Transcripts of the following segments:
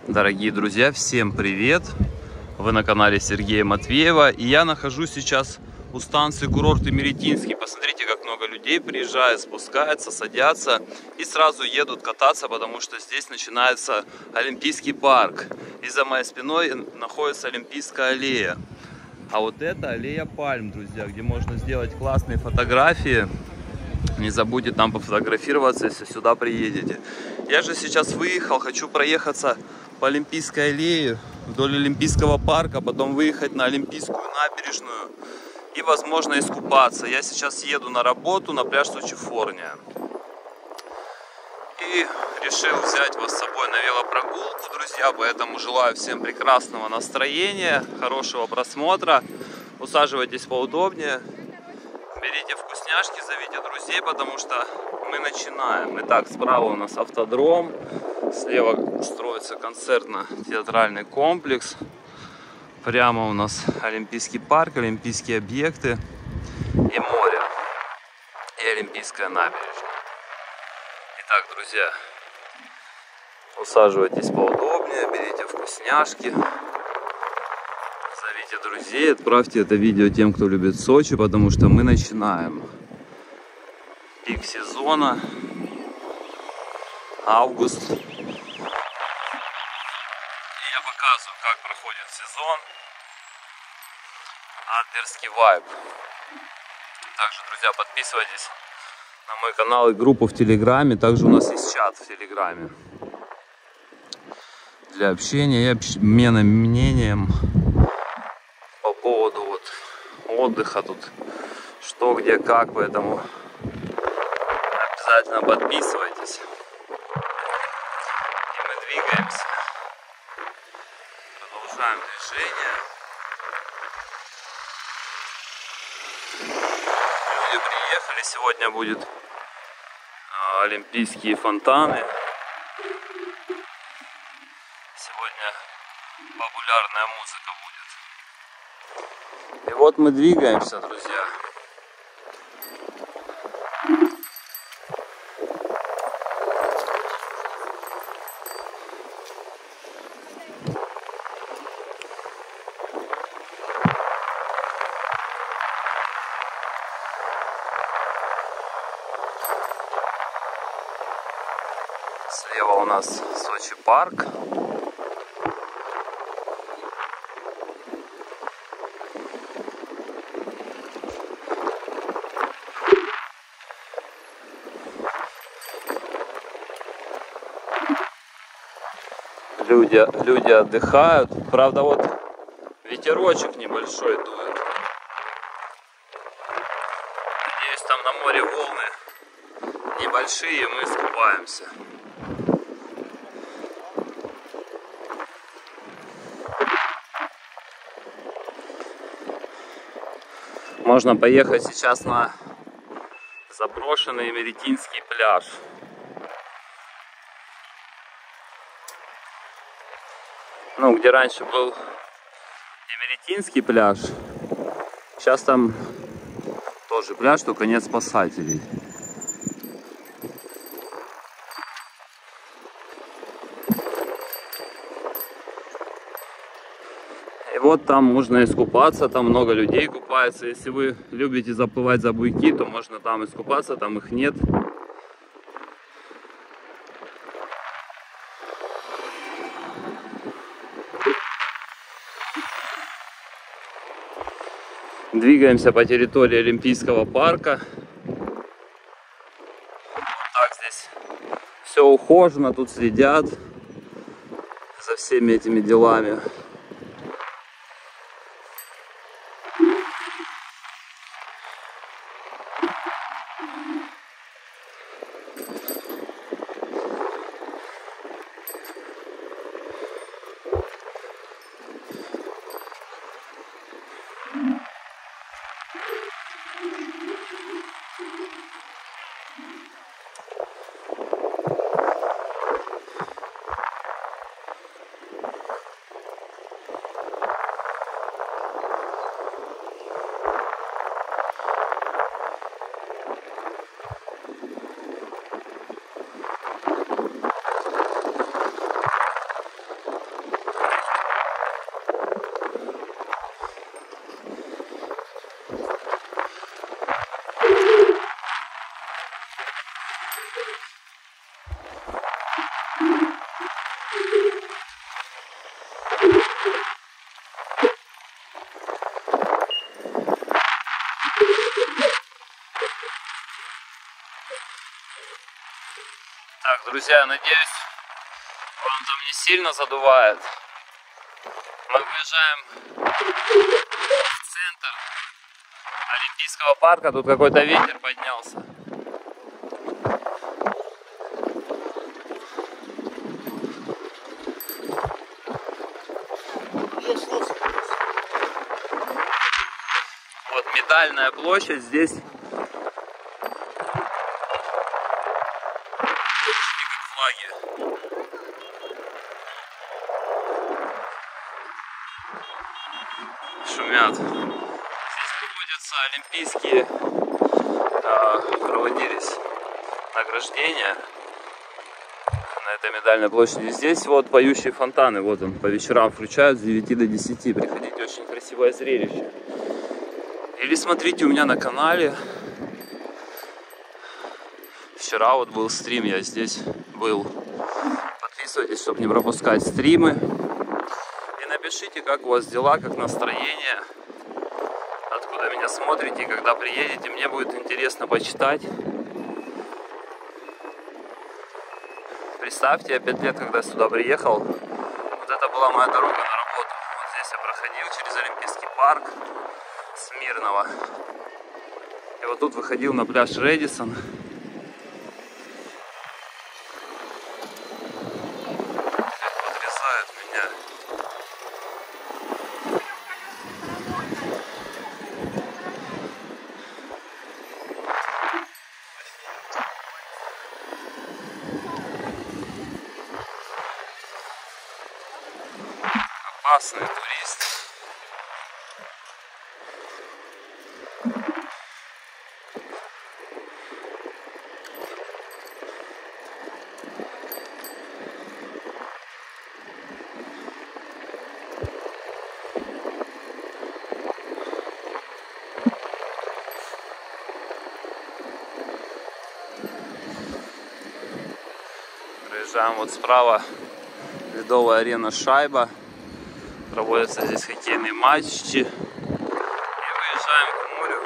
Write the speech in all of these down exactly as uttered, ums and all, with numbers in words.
Дорогие друзья, всем привет! Вы на канале Сергея Матвеева, и я нахожусь сейчас у станции курорт Имеретинский. Посмотрите, как много людей приезжает, спускается, садятся и сразу едут кататься, потому что здесь начинается Олимпийский парк. И за моей спиной находится Олимпийская аллея. А вот это аллея пальм, друзья, где можно сделать классные фотографии. Не забудьте там пофотографироваться, если сюда приедете. Я же сейчас выехал, хочу проехаться по Олимпийской аллее вдоль Олимпийского парка, потом выехать на Олимпийскую набережную и, возможно, искупаться. Я сейчас еду на работу на пляж Сочи-Форния. И решил взять вас с собой на велопрогулку, друзья, поэтому желаю всем прекрасного настроения, хорошего просмотра. Усаживайтесь поудобнее, берите вкусняшки, зовите друзей, потому что мы начинаем. Итак, справа у нас автодром, слева строится концертно-театральный комплекс, прямо у нас Олимпийский парк, олимпийские объекты и море, и Олимпийская набережная. Итак, друзья, усаживайтесь поудобнее, берите вкусняшки, зовите друзей, отправьте это видео тем, кто любит Сочи, потому что мы начинаем. Пик сезона, август. И я показываю, как проходит сезон. Адлерский вайб. Также, друзья, подписывайтесь на мой канал и группу в Телеграме. Также у нас есть чат в Телеграме для общения и обмена мнением по поводу вот отдыха тут, что, где, как. Поэтому обязательно подписывайтесь. И мы двигаемся. Продолжаем движение. Люди приехали. Сегодня будет а, олимпийские фонтаны. Сегодня популярная музыка будет. И вот мы двигаемся, друзья. Слева у нас Сочи парк. Люди, люди отдыхают. Правда, вот ветерочек небольшой дует. Надеюсь, там на море волны небольшие, и мы искупаемся. Можно поехать сейчас на заброшенный Имеретинский пляж. Ну, где раньше был Имеретинский пляж, сейчас там тоже пляж, только нет спасателей. И вот там можно искупаться, там много людей купается. Если вы любите заплывать за буйки, то можно там искупаться, там их нет. Двигаемся по территории Олимпийского парка. Вот так здесь все ухожено, тут следят за всеми этими делами. Так, друзья, надеюсь, вам там не сильно задувает. Мы выезжаем в центр Олимпийского парка. Тут какой-то ветер поднялся. Вот Медальная площадь здесь. Флаги. Шумят. Здесь проводятся олимпийские, э, проводились награждения на этой Медальной площади. Здесь вот поющие фонтаны, вот он, по вечерам включают с девяти до десяти. Приходите, очень красивое зрелище. Или смотрите у меня на канале. Вчера вот был стрим, я здесь был. Подписывайтесь, чтобы не пропускать стримы. И напишите, как у вас дела, как настроение, откуда меня смотрите, когда приедете. Мне будет интересно почитать. Представьте, я пять лет, когда я сюда приехал, вот это была моя дорога на работу. Вот здесь я проходил через Олимпийский парк с Мирного. И вот тут выходил на пляж Рэдисон. Подрезают меня. Опасный турист. Проезжаем вот справа ледовая арена «Шайба». Проводятся здесь хоккейные матчи. И выезжаем к морю.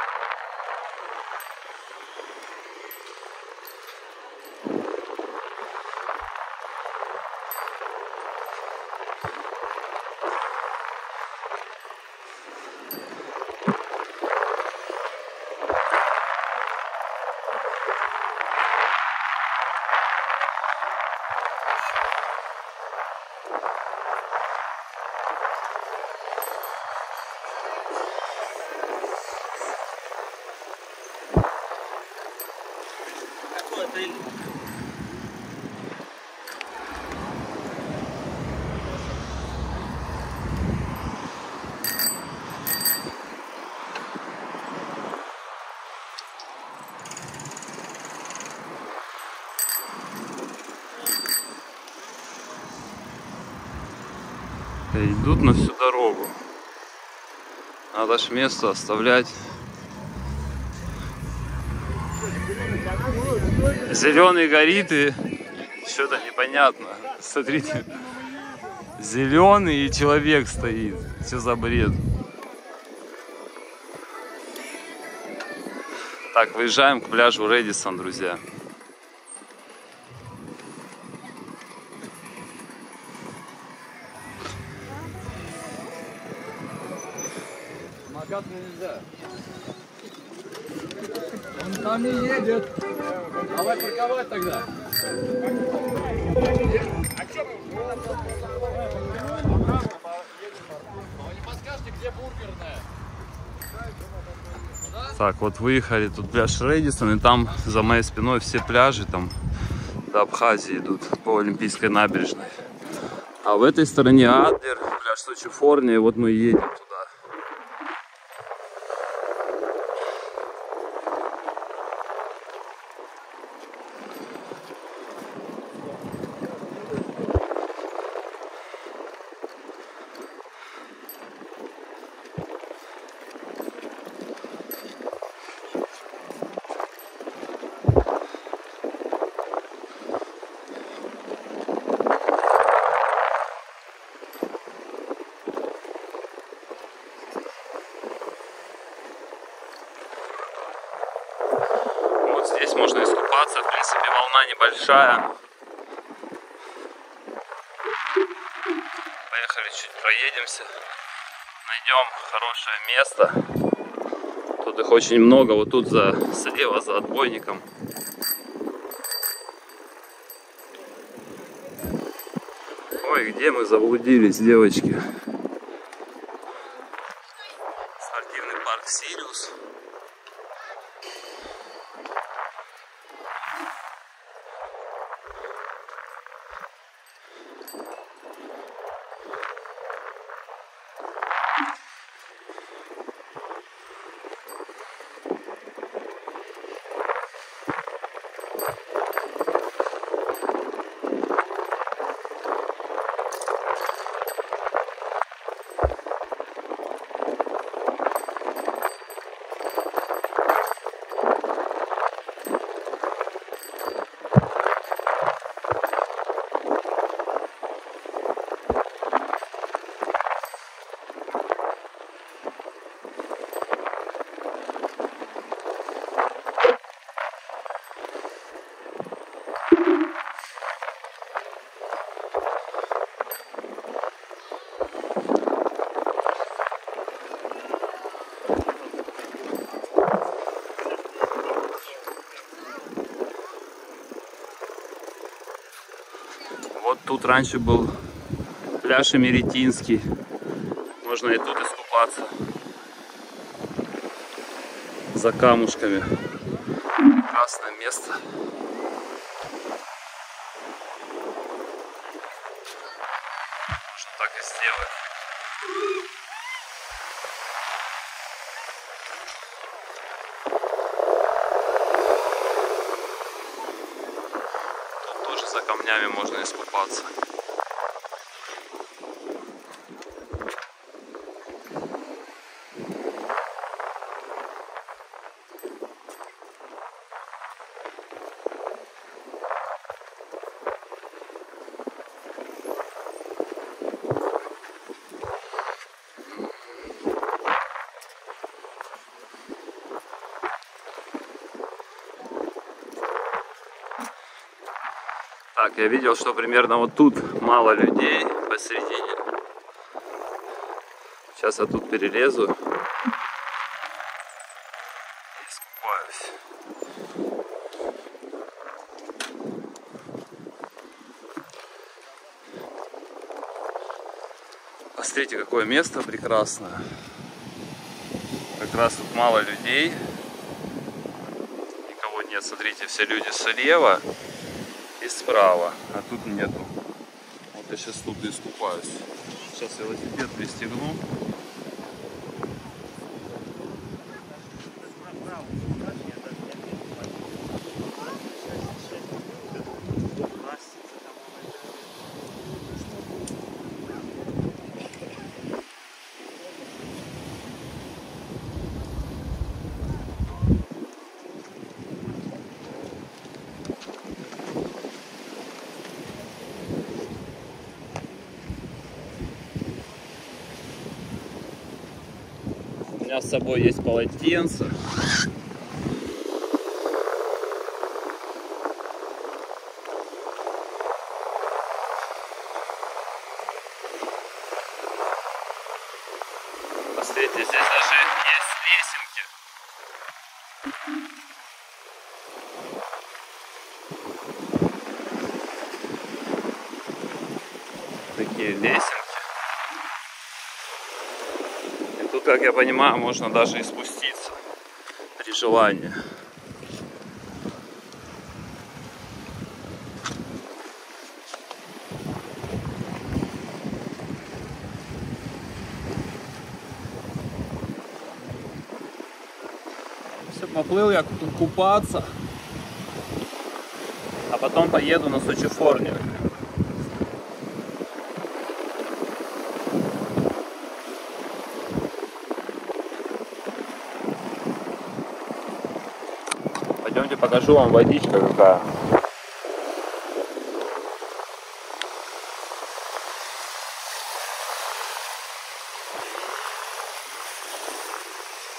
Идут на всю дорогу. Надо ж место оставлять. Зеленый горит и что-то непонятно. Смотрите, зеленый и человек стоит. Все за бред. Так, выезжаем к пляжу Рэдисон, друзья. Нельзя. Он там не едет. Давай парковать тогда. Не подскажете, где бургерная? Так, вот выехали, тут пляж Рэдисон, и там за моей спиной все пляжи там до Абхазии идут по Олимпийской набережной. А в этой стороне Адлер, пляж Сочи Форни, и вот мы едем туда. волна небольшая. Поехали, чуть проедемся. Найдем хорошее место. Тут их очень много. Вот тут за, слева за отбойником. Ой, где мы заблудились, девочки? Спортивный парк Сириус. Вот тут раньше был пляж Имеретинский. Можно и тут искупаться. За камушками. Прекрасное место. Можно так и сделать. За камнями можно искупаться. Так, я видел, что примерно вот тут мало людей посередине. Сейчас я тут перелезу и искупаюсь. Посмотрите, какое место прекрасное. Как раз тут мало людей. Никого нет. Смотрите, все люди слева и справа, а тут нету. Вот я сейчас тут искупаюсь. Сейчас велосипед пристегну. У меня с собой есть полотенце. Посмотрите, здесь даже есть лесенки. Такие лесенки. Тут, как я понимаю, можно даже и спуститься при желании. Все, поплыл я купаться, а потом поеду на Сочи-Форнию. Пойдемте покажу вам водичка какая.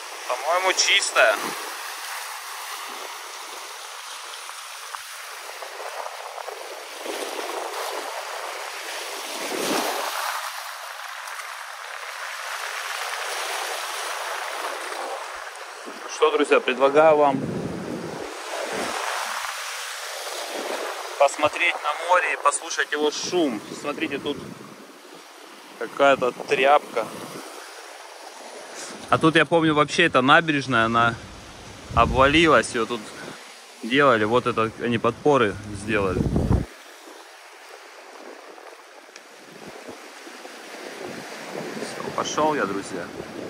По-моему, чистая. что, друзья, предлагаю вам посмотреть на море и послушать его шум. Смотрите, тут какая-то тряпка. А тут, я помню, вообще эта набережная, она обвалилась, ее тут делали, вот это они подпоры сделали. Все, пошел я, друзья.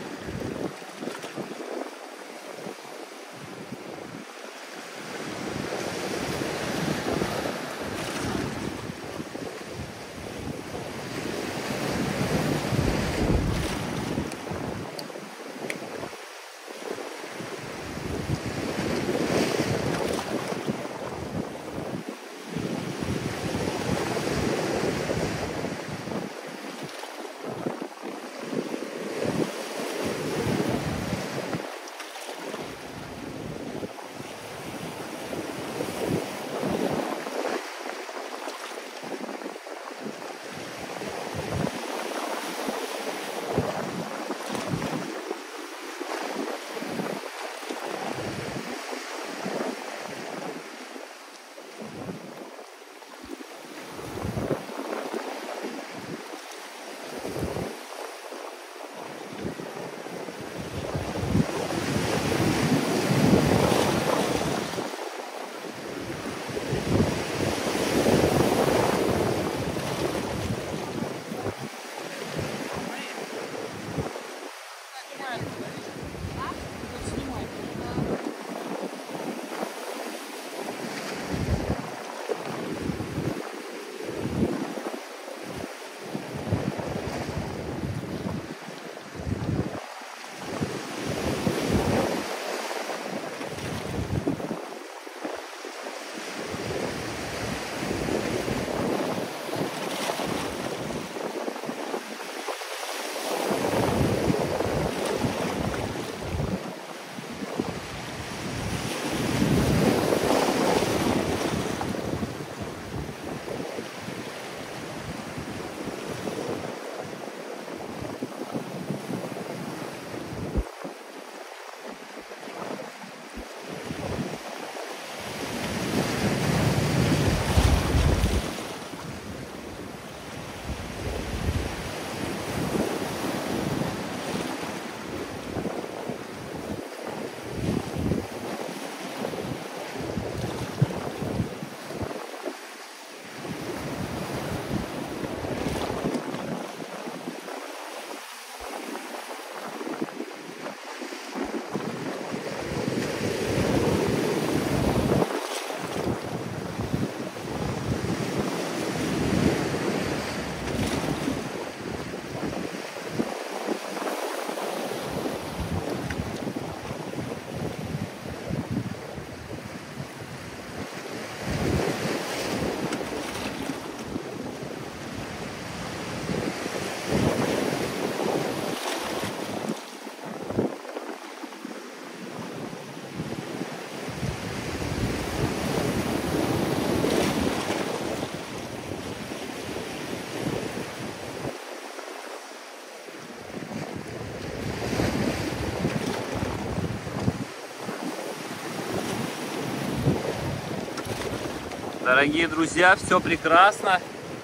Дорогие друзья, все прекрасно.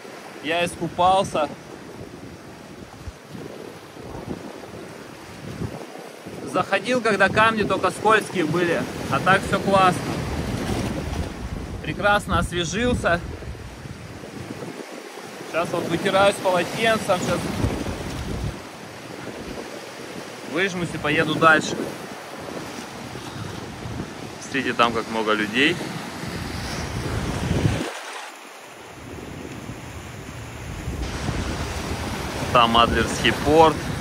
Я искупался. Заходил, когда камни только скользкие были, а так все классно. Прекрасно освежился. Сейчас вот вытираюсь полотенцем, сейчас выжмусь и поеду дальше. Смотрите, там как много людей. Там Адлерский порт.